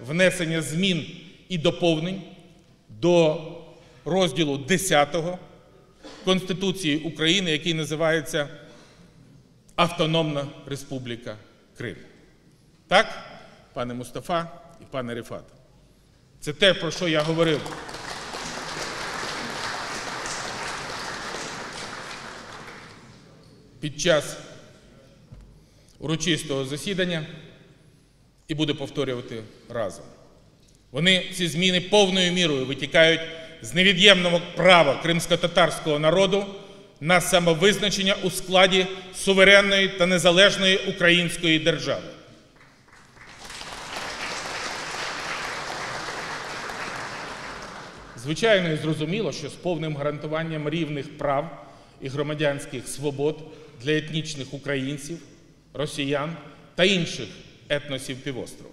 внесення змін і доповнень до розділу 10 Конституції України, який називається «Автономна Республіка Крим». Так, пане Мустафа і пане Рефат? Це те, про що я говорив. Під час урочистого засідання і буду повторювати разом. Вони, ці зміни, повною мірою витікають з невід'ємного права кримськотатарського народу на самовизначення у складі суверенної та незалежної української держави. Звичайно і зрозуміло, що з повним гарантуванням рівних прав і громадянських свобод для етнічних українців, росіян та інших етносів півострова.